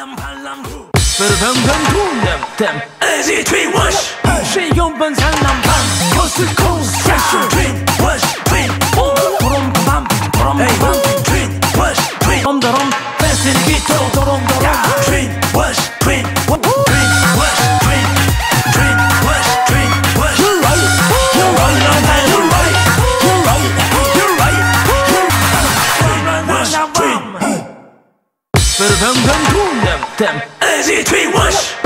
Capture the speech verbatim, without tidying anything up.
them easy twin wash水用本灿烂pan coast to coast special twin wash twin boom bam boom bam twin wash twin dom dom fast gito dom dom twin wash twin twin wash twin twin wash twin wash you're right you're right you're right you're right you're right you're right wash twin them them easy twin wash